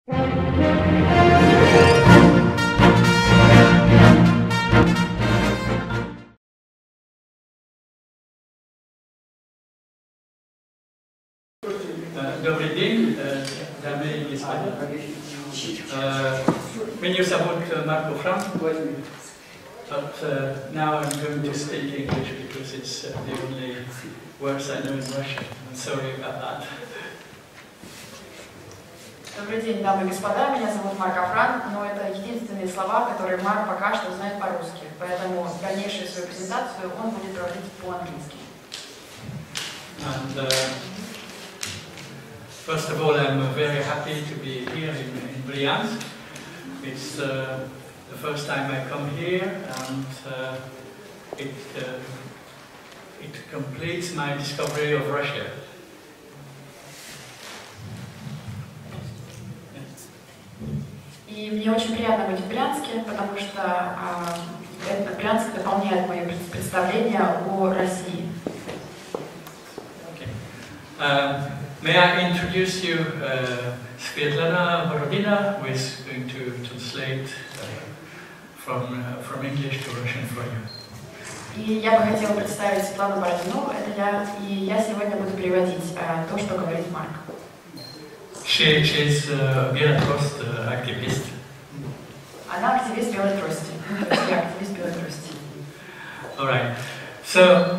Добрый день, дамы и господа. Меня зовут Марко Франк, but now I'm going to speak English because it's the only words I know in Russian. I'm sorry about that. Добрый день, дамы и господа, меня зовут Марко Франк, но это единственные слова, которые Марк пока что знает по-русски, поэтому дальнейшую свою презентацию он будет проводить по-английски. And first of all, I'm very happy to be here in Bryansk. It's the first time I come here, and it completes my discovery of Russia. И мне очень приятно быть в Брянске, потому что Брянск дополняет мои представления о России. May I introduce you Svetlana Borodina, who is going to translate from English to Russian for you. И я бы хотела представить Светлану Бородину, это я, и я сегодня буду переводить то, что говорит Марк. She's a Белотрост activist. Она активист белой трости. Я активист белой трости. All right. So.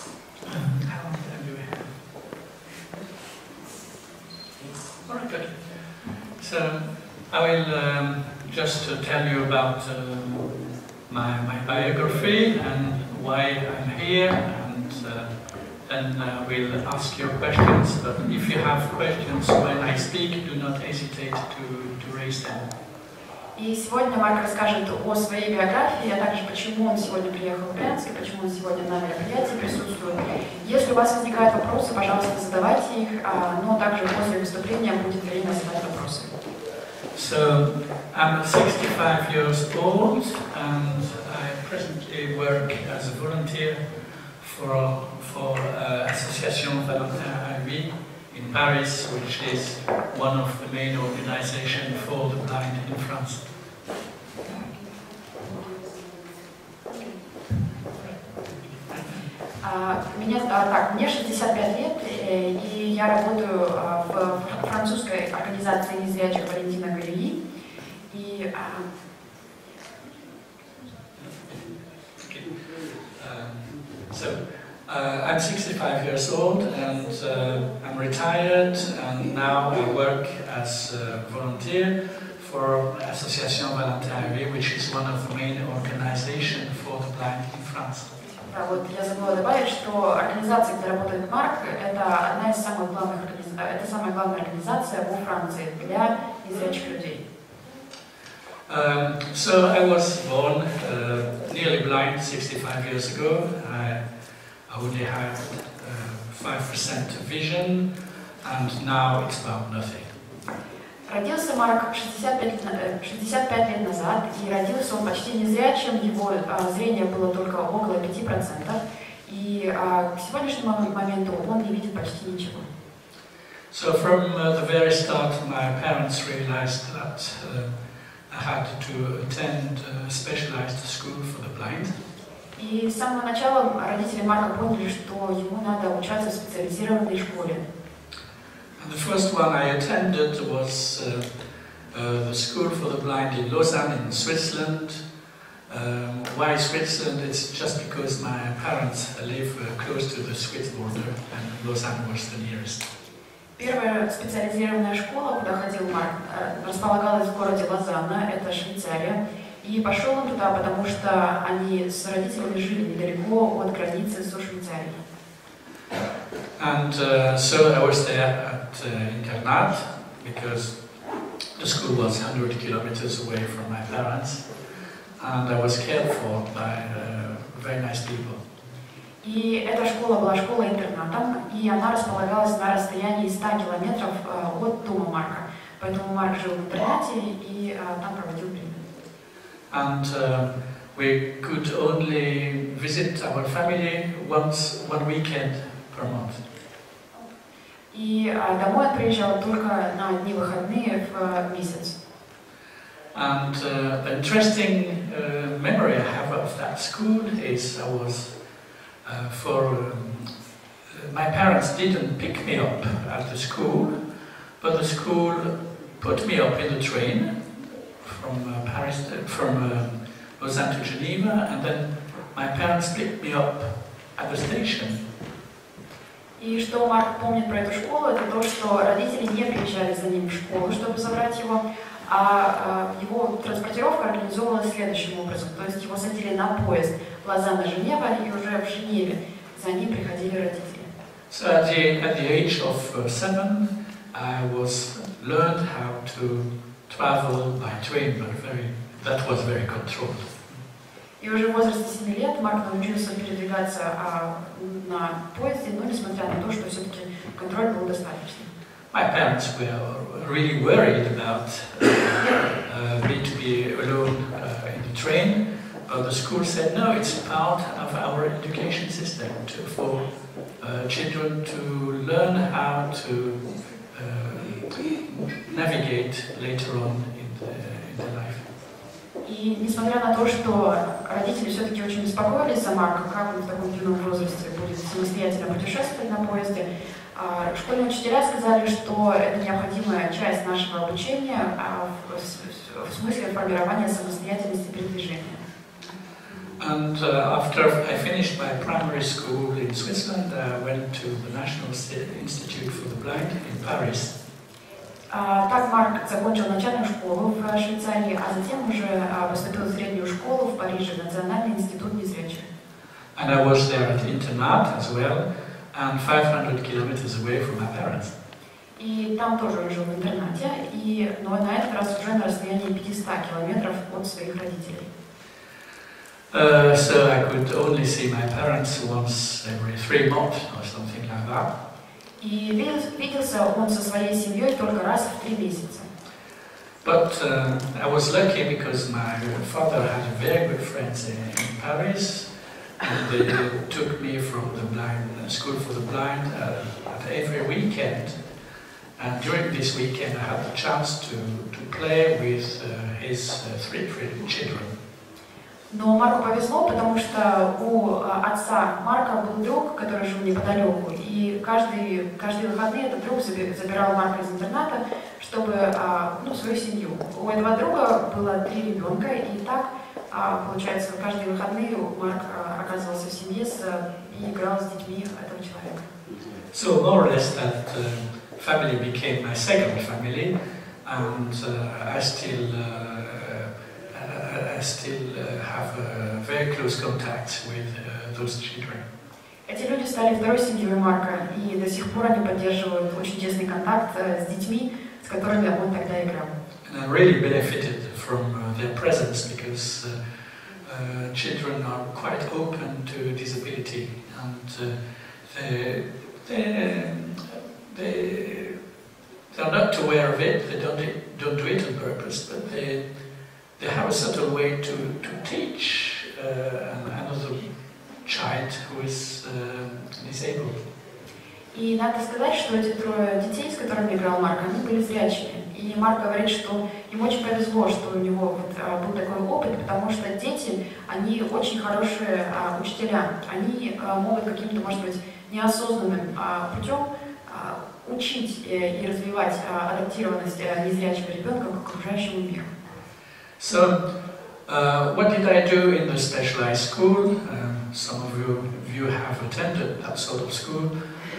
So I will just tell you about my biography and why I'm here, and then we'll ask your questions. But if you have questions when I speak, do not hesitate to raise them. И сегодня Марк расскажет о своей биографии, а также почему он сегодня приехал в Брянск и почему он сегодня на мероприятии присутствует. Если у вас возникают вопросы, пожалуйста, задавайте их, но также после выступления будет время задать вопросы. So I'm 65 years old, and I presently work as a volunteer for Association Valentin Haïry in Paris, which is one of the main organizations for the blind in France. Мне 65 лет, и я работаю в французской организации незрячих Валентина Галии. И I'm 65 years old, and I'm retired, and now I work as a volunteer for Association Valentin Haïry, which is one of the main organizations for the blind in France. Вот я забыла добавить, что организация, где работает Марк, это одна из самых главных это самая главная организация во Франции для незрячих людей. So I was born nearly blind 65 years ago. I only had 5% vision, and now it's about nothing. Родился Марк 65 лет назад, и родился он почти незрячим, его зрение было только около 5%, и к сегодняшнему моменту он не видит почти ничего. So from the very start, my parents realized that I had to attend a specialized school for the blind. И с самого начала родители Марка поняли, что ему надо учиться в специализированной школе. And the first one I attended was the school for the blind in Lausanne in Switzerland. Why Switzerland? It's just because my parents live close to the Swiss border, and Lausanne was the nearest. Первая специализированная школа, куда ходил Марк, располагалась в городе Лозанна, это Швейцария. И пошел он туда, потому что они с родителями жили недалеко от границы со Швейцарией. And so I was there at internat because the school was 100 kilometers away from my parents, and I was cared for by very nice people. И эта школа была школой-интернатом, и она располагалась на расстоянии 100 километров от дома Марка. Поэтому Марк жил в интернате и там проводил время. And we could only visit our family one weekend per month. И домой он приезжал только на одни выходные в месяц. And the interesting memory I have of that school is I was my parents didn't pick me up at the school, but the school put me up in the train from Lausanne to Geneva, and then my parents picked me up at the station. И что Марк помнит про эту школу, это то, что родители не приезжали за ним в школу, чтобы забрать его, а его транспортировка организовывалась следующим образом. То есть его садили на поезд Лозанна-Женева, и уже в Женеве за ним приходили родители. So at the age of 7, I learned how to travel by train, but that was very controlled. И уже в возрасте 7 лет Марк научился передвигаться на поезде, но несмотря на то, что все-таки контроль был достаточным. My parents were really worried about me to be alone in the train, but the school said no, it's part of our education system for children to learn how to navigate later on in their life. И несмотря на то, что родители все-таки очень беспокоились за Марка, как он в таком юном возрасте будет самостоятельно путешествовать на поезде, школьные учителя сказали, что это необходимая часть нашего обучения в смысле формирования самостоятельности передвижения. And after I finished my primary school in Switzerland, I went to the National Institute for the Blind in Paris. Так Марк закончил начальную школу в Швейцарии, а затем уже поступил в среднюю школу в Париже, Национальный институт незрячих. And I was there at internat as well, and 500 kilometers away from my parents. И там тоже он жил в интернате, но на этот раз уже на расстоянии 500 километров от своих родителей. So I could only see my parents once every 3 months or something like that. И виделся он со своей семьей только раз в 3 месяца. But I was lucky because my father had very good friends in Paris, and they took me from the school for the blind every weekend. And during this weekend I had the chance to play with his 3 children. Но Марку повезло, потому что у отца Марка был друг, который жил неподалеку, и каждые выходные этот друг забирал Марка из интерната, чтобы свою семью. У этого друга было 3 ребенка, и так, получается, каждые выходные Марк оказывался в семье и играл с детьми этого человека. So more or less that family became my second family, and I still have very close contact with those children. Эти люди стали второй семьей Марка, и до сих пор они поддерживают очень тесный контакт с детьми, с которыми он тогда играл. And I really benefited from their presence because children are quite open to disability, and they're not aware of it. They don't do it on purpose, but they have a certain way to teach another child who is disabled. И надо сказать, что эти 3 детей, с которыми играл Марк, они были зрячими. И Марк говорит, что ему очень повезло, что у него был такой опыт, потому что дети, они очень хорошие учителя. Они могут каким-то, может быть, неосознанным путем учить и развивать адаптированность незрячего ребенка к окружающему миру. So, what did I do in the specialized school? Some of you have attended that sort of school.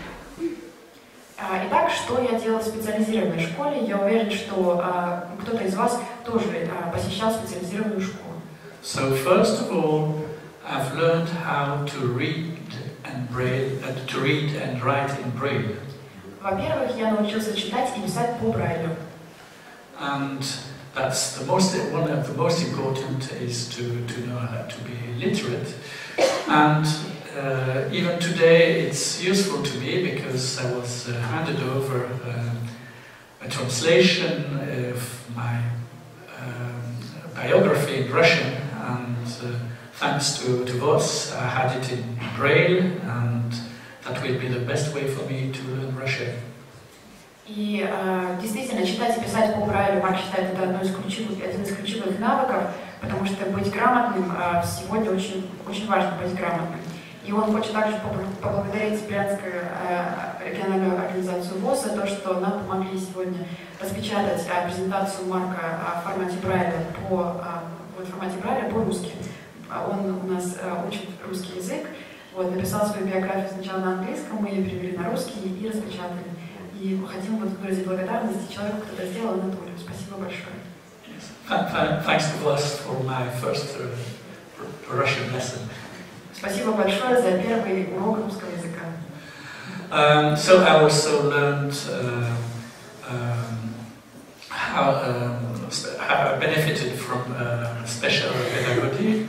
Итак, что я делала в специализированной школе? Я уверен, что кто-то из вас тоже посещал специализированную школу. So, first of all, I've learned how to read and write in Braille. Во-первых, я научился читать и писать по Брайлю. And that's one of the most important is to know how to be literate. And even today it's useful to me because I was handed over a translation of my biography in Russian, and thanks to Voss I had it in Braille, and that will be the best way for me to learn Russian. И действительно, читать и писать по Брайлю, Марк считает, это один из ключевых навыков, потому что быть грамотным сегодня очень важно быть грамотным. И он хочет также поблагодарить Брянскую региональную организацию ВОС за то, что нам помогли сегодня распечатать презентацию Марка в формате Брайля по-русски. Он у нас учит русский язык, написал свою биографию сначала на английском, мы ее перевели на русский и распечатали. И хотим выразить благодарность человеку, кто это сделал, Анатолию. Спасибо большое. Thanks to us for my first Russian lesson. Спасибо большое за первый урок русского языка. So I also learned how I benefited from special pedagogy.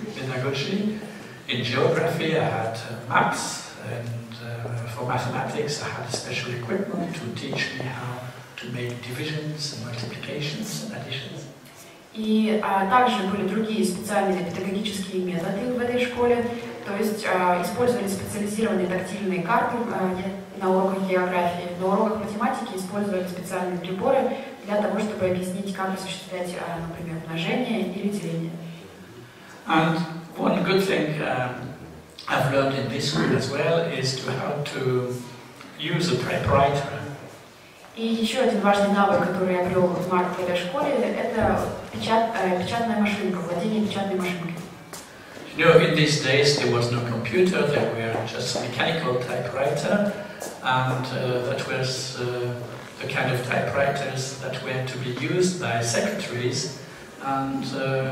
In geography, I had maps, and for mathematics, I had special equipment to teach me how to make divisions and multiplications and additions. И также были другие специальные педагогические методы в этой школе, то есть использовали специализированные тактильные карты на уроках географии, на уроках математики использовали специальные приборы для того, чтобы объяснить, как осуществлять, например, умножение или деление. And one good thing I've learned in this school as well is how to use a typewriter. И еще один важный навык, который я приобрел в Марк в этой школе, это печатная машинка, владение печатной машинкой. You know, in these days there was no computer, there were just mechanical typewriter, and that was the kind of typewriters that were to be used by secretaries. And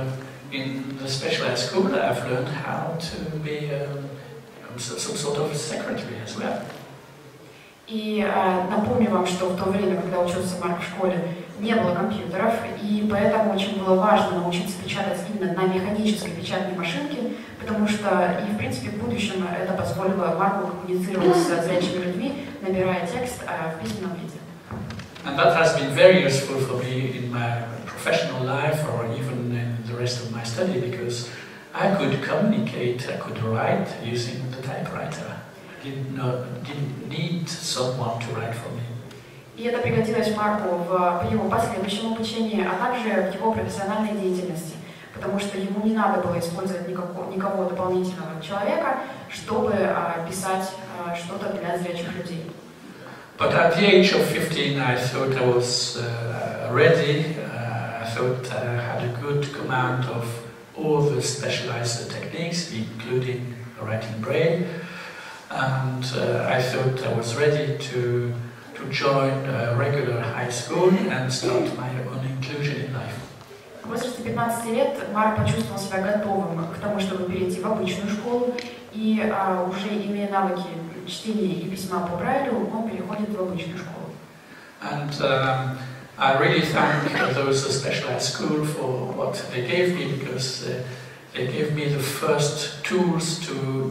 in the specialized school, I've learned how to be some sort of secretary as well. И напомню вам, что в то время, когда учился Марк в школе, не было компьютеров, и поэтому очень было важно научиться печатать именно на механической печатной машинке, потому что и в принципе в будущем это позволило Марку коммуницировать с зрячими людьми, набирая текст в письменном виде. And that has been very useful for me in my professional life or even in the rest of my study, because I could communicate, I could write using the typewriter. Didn't need someone to write for me. И это пригодилось Марку в его последующем обучении, а также в его профессиональной деятельности, потому что ему не надо было использовать никого дополнительного человека, чтобы писать что-то для зрячих людей. But at the age of 15, I thought I was ready. I thought I had a good command of all the specialized techniques, including writing Braille. And I thought I was ready to join a regular high school and start my own inclusion in life. В возрасте 15 лет Марк почувствовал себя готовым к тому, чтобы перейти в обычную школу, и уже имея навыки чтения и письма по Брайлю, он переходит в обычную школу. And I really thank those specialized school for what they gave me, because they gave me the first tools to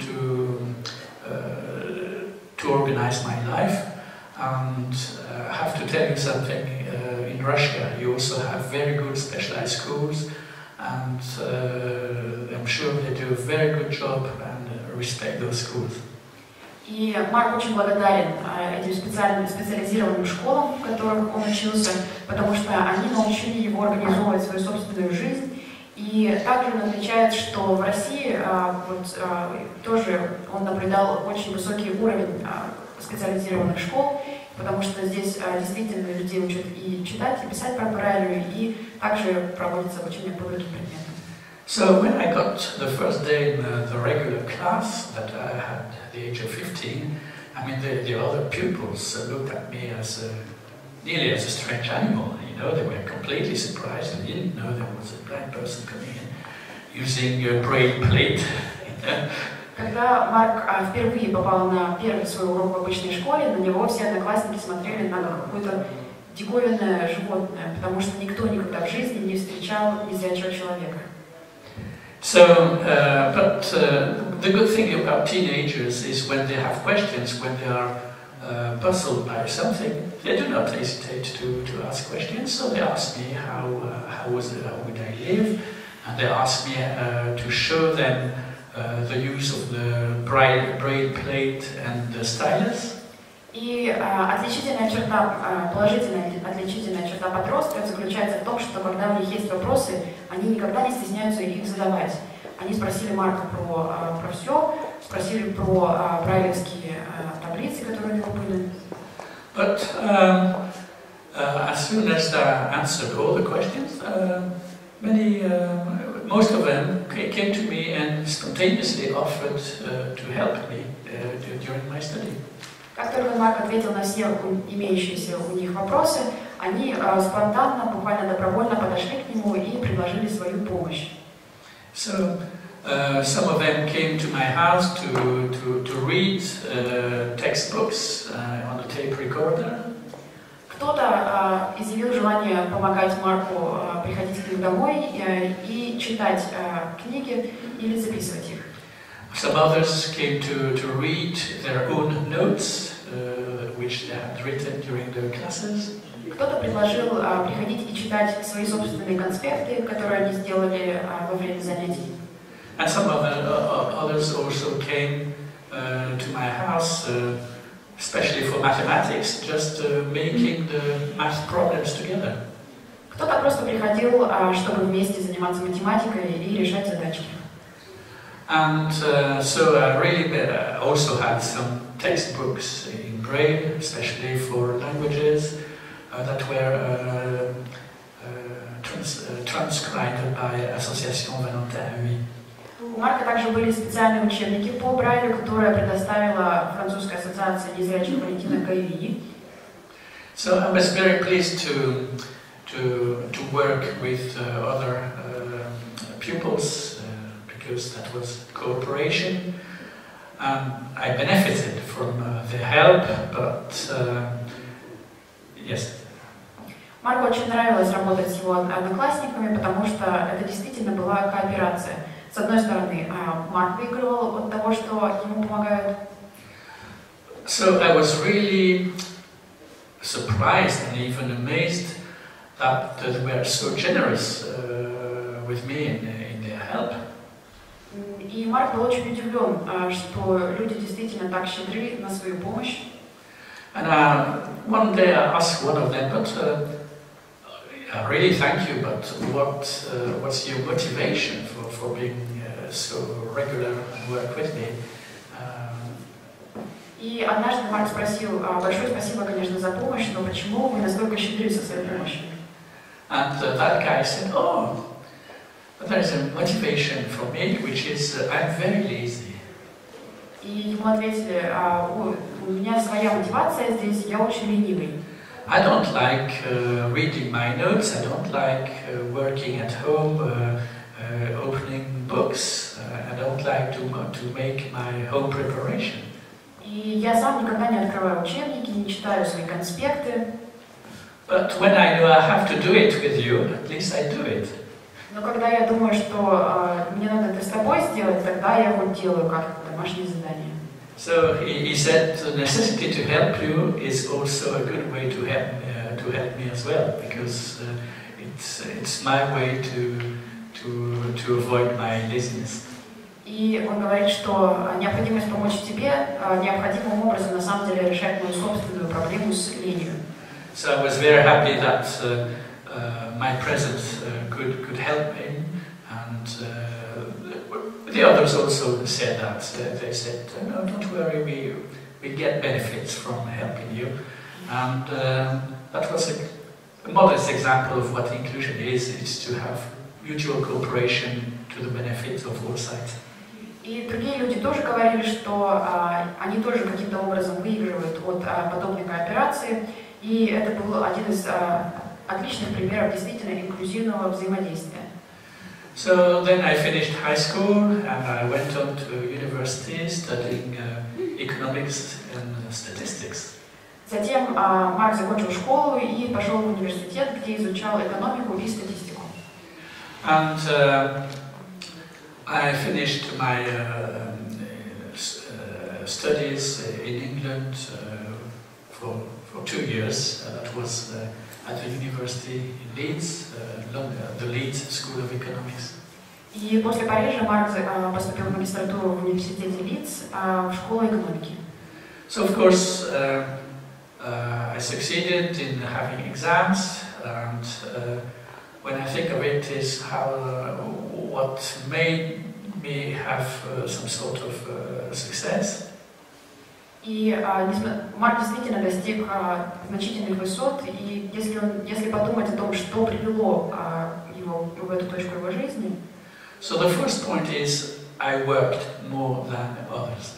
organize my life. And I have to tell you something, in Russia you also have very good specialized schools, and I'm sure they do a very good job and respect those schools. И Марк очень благодарен этим специализированным школам, в которых он учился, потому что они научили его организовывать свою собственную жизнь. И также он отмечает, что в России тоже он наблюдал очень высокий уровень специализированных школ, потому что здесь действительно людей учат и читать, и писать по Брайлю, и также проводится обучение по другим предметам. So when I got the first day in the regular class that I had at the age of 15, I mean the other pupils looked at me as nearly as a strange animal. You know, they were completely surprised. They didn't know there was a blind person coming in using a braille plate. Когда Марк впервые попал на первый свой урок в обычной школе, на него все одноклассники смотрели на какое-то диковинное животное, потому что никто никогда в жизни не встречал незрячего человека. So, but the good thing about teenagers is when they have questions, when they are puzzled by something, they do not hesitate to ask questions. So they ask me how would I live, and they ask me to show them the use of the braille plate and the stylus. И отличительная черта, положительная отличительная черта подростков заключается в том, что когда у них есть вопросы, они никогда не стесняются их задавать. Они спросили Марка про все, спросили про брайлевские таблицы, которые у него были. But as soon as I answered all the questions, most of them came to me and spontaneously offered to help me during my study. Как только Марк ответил на все имеющиеся у них вопросы, они спонтанно, буквально добровольно подошли к нему и предложили свою помощь. So some of them came to my house to read textbooks on the tape recorder. Кто-то изъявил желание помогать Марку приходить к ним домой и читать книги или записывать их. Some others came to read their own notes, which they had written during their classes. Кто-то предложил приходить и читать свои собственные конспекты, которые они сделали во время занятий. And some others also came to my house, especially for mathematics, just making the math problems together. Кто-то просто приходил, чтобы вместе заниматься математикой и решать задачки. And so I really also had some textbooks in Braille, especially for languages, that were transcribed by Association Valentin UI. У Марка также были специальные учебники по Брайлю, которые предоставила французская ассоциация незрячих Валентина Кайви. So I was very pleased to work with other pupils. Because that was cooperation. I benefited from the help, but yes. Марку очень нравилось работать с его одноклассниками, потому что это действительно была кооперация. С одной стороны, Марк выигрывал от того, что ему помогают. So I was really surprised and even amazed that they were so generous with me in their help. И Марк был очень удивлен, что люди действительно так щедры на свою помощь. And one day I asked one of them, but really thank you, but what's your motivation for being so regular and work with me? И однажды Марк спросил: большое спасибо, конечно, за помощь, но почему вы настолько щедры со своей помощью? And that guy said, oh, but there is a motivation for me, which is I'm very lazy. И ему ответили: у меня своя мотивация здесь, я очень ленивый. I don't like reading my notes. I don't like working at home, opening books. I don't like to make my home preparation. И я сам никогда не открываю учебники, не читаю свои конспекты. But when I know I have to do it with you, at least I do it. Но когда я думаю, что мне надо это с тобой сделать, тогда я вот делаю как домашнее задание. So he said the necessity to help you is also a good way to help me as well, because it's my way to avoid my laziness. И он говорит, что необходимость помочь тебе необходимым образом на самом деле решает мою собственную проблему с ленью. So I was very happy that my presence could help him, and the others also said that. They said, no, don't worry, we get benefits from helping you. And that was a modest example of what inclusion is to have mutual cooperation to the benefit of all sides. И другие люди тоже говорили, что они тоже каким-то образом выигрывают от подобной кооперации. И это был один из отличных примеров действительно инклюзивного взаимодействия. So then I finished high school and I went on to university studying economics and statistics. Затем Марк закончил школу и пошел в университет, где изучал экономику и статистику. And I finished my studies in England for 2 years. That was at the university in Leeds, the Leeds School of Economics. И после Парижа Марк поступил в магистратуру в университете Лидс в школу экономики. So of course I succeeded in having exams, and when I think of it, is how what made me have some sort of success. И Марк действительно достиг значительных высот, и если подумать о том, что привело его в эту точку его жизни. So the first point is I worked more than others.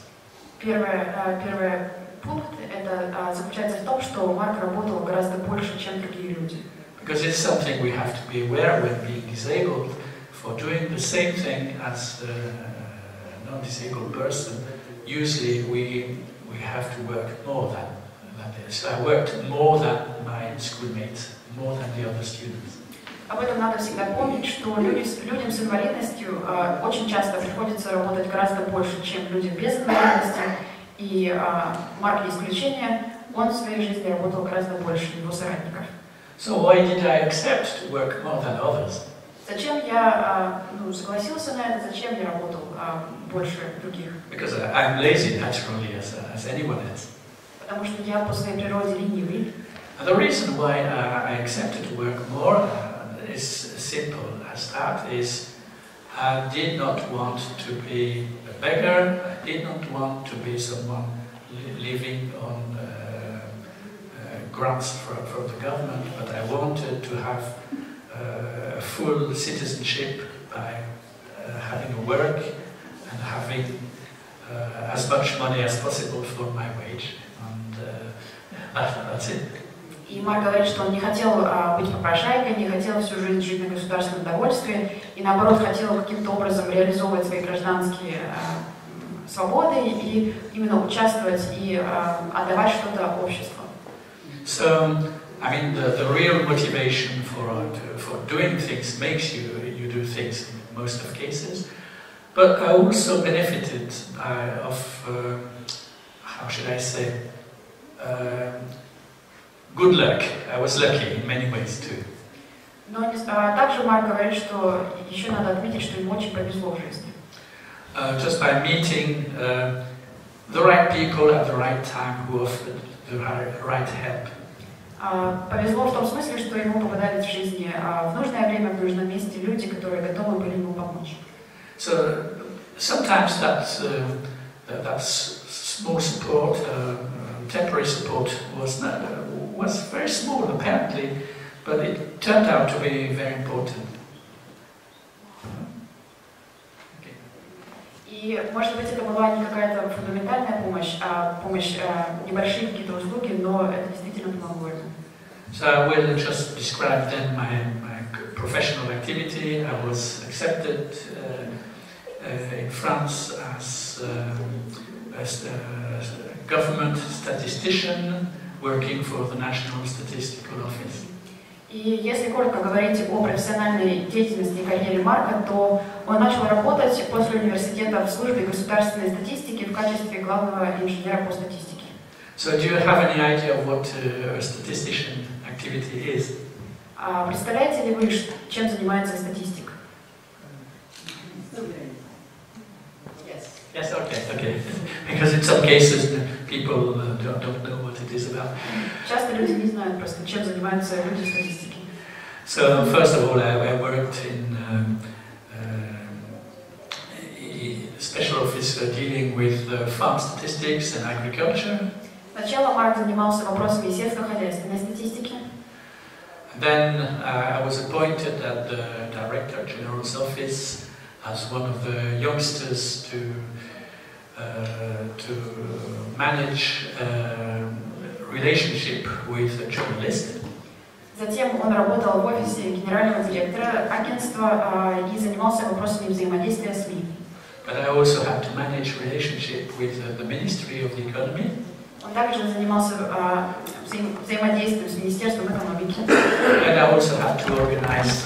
Первый пункт это заключается в том, что Марк работал гораздо больше, чем другие люди. Because it's something we have to be aware when being disabled, for doing the same thing as a non-disabled person. Usually we have to work more than this. I worked more than my schoolmates, more than the other students. Об этом надо всегда помнить, что людям с инвалидностью очень часто приходится работать гораздо больше, чем людям без инвалидности. И Марк не исключение, он в своей жизни работал гораздо больше его соратников. So why did I accept to work more than others? Зачем я согласился на это? Зачем я работал больше других? Because I'm lazy naturally, as anyone is. Потому что я по своей природе ленивый. And the reason why I accepted to work more is simple as that. Is I did not want to be a beggar. I did not want to be someone living on grants from the government, but I wanted to have full citizenship by having a work and having as much money as possible for my wage, and that's it. И Марк говорит, что он не хотел быть попрошайкой, не хотел всю жизнь жить на государственном довольстве, и наоборот хотел каким-то образом реализовывать свои гражданские свободы и именно участвовать и отдавать что-то обществу. So, I mean, the real motivation for doing things makes you do things in most of cases, but I also benefited of, how should I say, good luck. I was lucky in many ways too. Но также Марк говорит, что еще надо отметить, что ему очень повезло в жизни. Just by meeting the right people at the right time who offered the right help. Повезло в том смысле, что ему попадались в жизни в нужное время, в нужном месте люди, которые готовы были ему помочь. So sometimes that small support, temporary support, was very small apparently, but it turned out to be very important. И, может быть, это была не какая-то фундаментальная помощь, а помощь, небольшие какие-то услуги, но это действительно помогло ему. So I will just describe then my professional activity. I was accepted in France as a government statistician working for the National Statistical Office. И если коротко говорить о профессиональной деятельности и карьере Марка, то он начал работать после университета в службе государственной статистики в качестве главного инженера по статистике. So do you have any idea of what a statistician activity is? Представляете ли вы, чем занимается статистик? Yes, okay. Because in some cases people don't know what it is about. Часто люди не знают просто, чем занимаются люди в статистике. So first of all, I worked in a special office dealing with farm statistics and agriculture. Сначала Марк занимался вопросами сельскохозяйственной статистики. Then I was appointed at the Director General's office as one of the youngsters to manage a relationship with a journalist. Затем он работал в офисе генерального директора агентства и занимался вопросами взаимодействия с СМИ. But I also had to manage relationship with the Ministry of the Economy. Он также занимался взаимодействием с Министерством экономики. And I also had to organize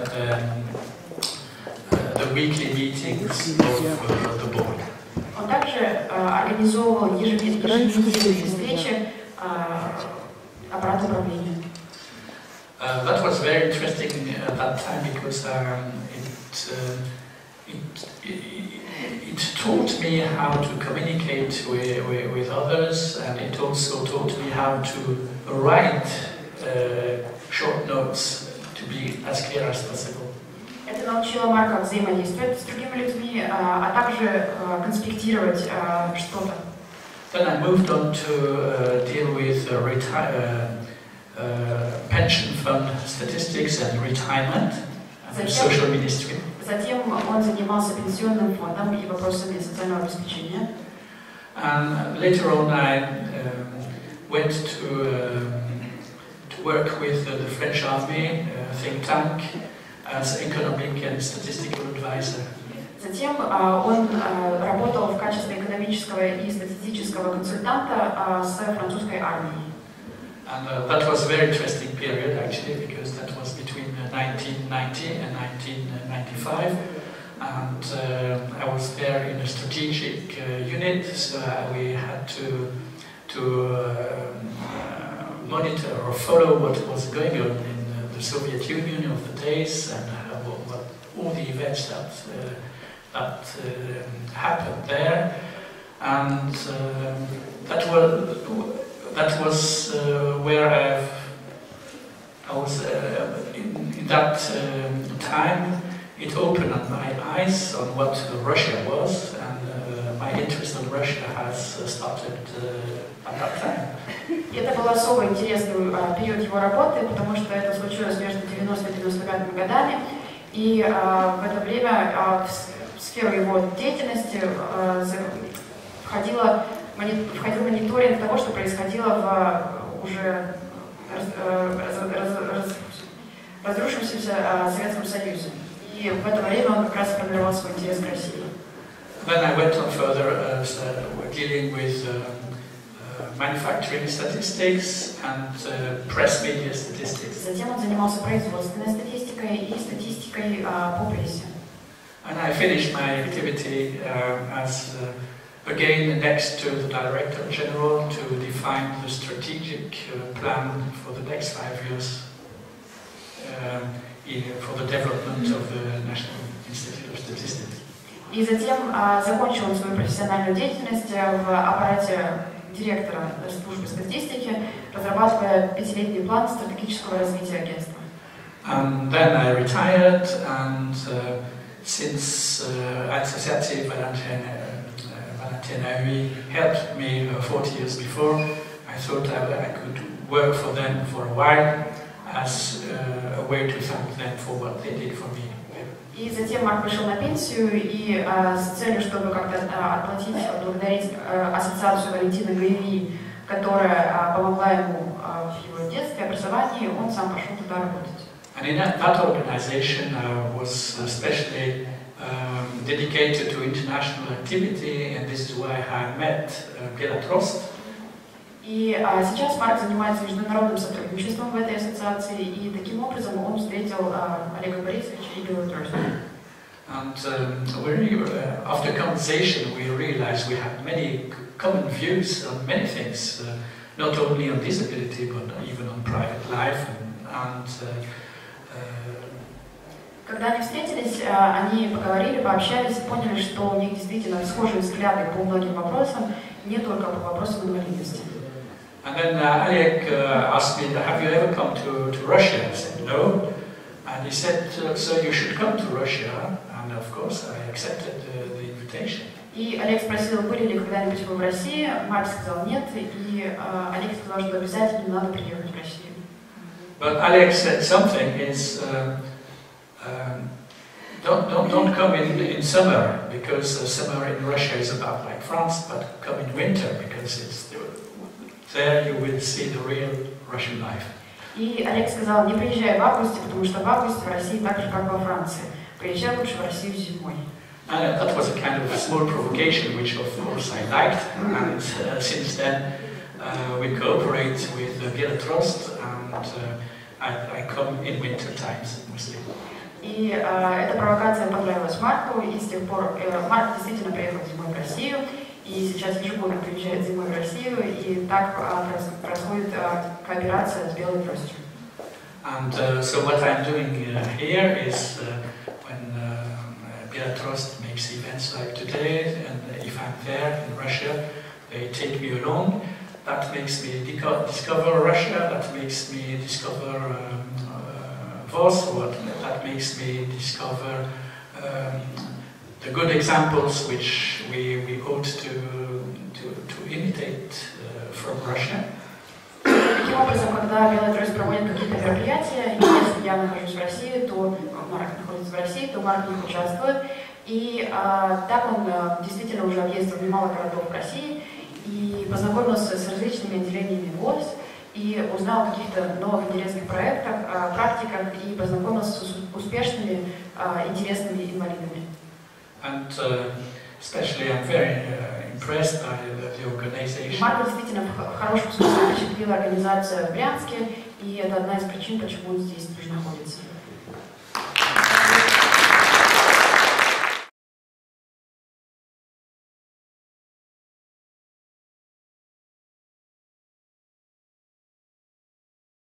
the weekly meetings of the board. Он также организовывал еженедельные встречи аппарата управления. That was very interesting at that time because it taught me how to communicate with others, and it also taught me how to write short notes to be as clear as possible. Это научило Марка взаимодействовать с другими людьми, а также конспектировать что-то. Then I moved on to deal with pension fund statistics and retirement and social ministry. Затем он занимался пенсионным фондом и вопросами социального обеспечения. And later on I went to work with the French Army think tank as economic and statistical advisor. Затем он работал в качестве экономического и статистического консультанта с французской армией. And that was a very interesting period actually, because that was between 1990 and 1995, and I was there in a strategic unit, so we had to monitor or follow what was going on in the Soviet Union of the days, and what all the events that happened there, and that was where I was in that time. It opened up my eyes on what Russia was, and my interest in Russia has started at that time. Это был особо интересный период его работы, потому что это случилось между 90 и 95 годами, и в это время в сферу его деятельности входил мониторинг того, что происходило в уже разрушившемся Советском Союзе. И в это время он как раз формировал свой интерес к России. Then I went on further dealing with manufacturing statistics and press media statistics. Затем он занимался производственной статистикой и статистикой по прессе. And I finished my activity as again next to the Director General to define the strategic plan for the next 5 years for the development of the National Institute of Statistics. И затем закончил свою профессиональную деятельность в аппарате директора службы статистики, разрабатывая 5-летний план стратегического развития агентства. And then I retired, and since Associazione Valentinaui helped me 40 years before, I thought I could work for them for a while as a way to thank them for what they did for me. И затем Марк вышел на пенсию, и с целью, чтобы как-то отплатить, благодарить ассоциацию Валентины Гаеви, которая помогла ему в его детстве, образовании, он сам пошел туда работать. And in that organization was especially dedicated to international activity, and this is why I met Gela Trost. И сейчас Марк занимается международным сотрудничеством в этой ассоциации, и таким образом он встретил Олега Борисовича и Гелу Трост. And after conversation, we realized we had many common views on many things, not only on disability, but even on private life. Когда они встретились, они поговорили, пообщались, поняли, что у них действительно схожие взгляды по многим вопросам, не только по вопросам инвалидности. And then Oleg asked me, have you ever come to Russia? I said, no. And he said, so you should come to Russia. And of course, I accepted the invitation. И Олег спросил, были ли когда-нибудь вы в России? Марк сказал нет, и Олег сказал, что обязательно надо приехать в Россию. But Alex said something is, don't come in summer, because summer in Russia is about like France, but come in winter, because there you will see the real Russian life. И Олег сказал, не приезжай в августе, потому что в августе в России так же, как во Франции. Приезжай лучше в Россию зимой. And that was a kind of a small provocation, which of course I liked. And since then we cooperate with Gela Trost, and I come in winter times mostly. И эта провокация понравилась Марку, и с тех пор Марк действительно приехал зимой в Россию, и сейчас ежегодно приезжает зимой в Россию, и так происходит кооперация с Белой Тростью. And so what I'm doing here is when Belatrust makes events like today, and if I'm there in Russia, they take me along. That makes me discover Russia, that makes me discover Warsaw, that makes me discover the good examples which we ought to imitate from Russia. Таким образом, когда Белатрус проводит какие-то мероприятия, если я нахожусь в России, то Марк находится в России, то Марк в них участвует. И так он действительно уже объездил немало городов в России и познакомился с различными отделениями ВОС, и узнал о каких-то новых интересных проектах, практиках и познакомился с успешными, интересными инвалидами. And especially I'm very impressed by the organization. Марка действительно в хорошем смысле впечатлила организация в Брянске, и это одна из причин, почему он здесь тоже находится.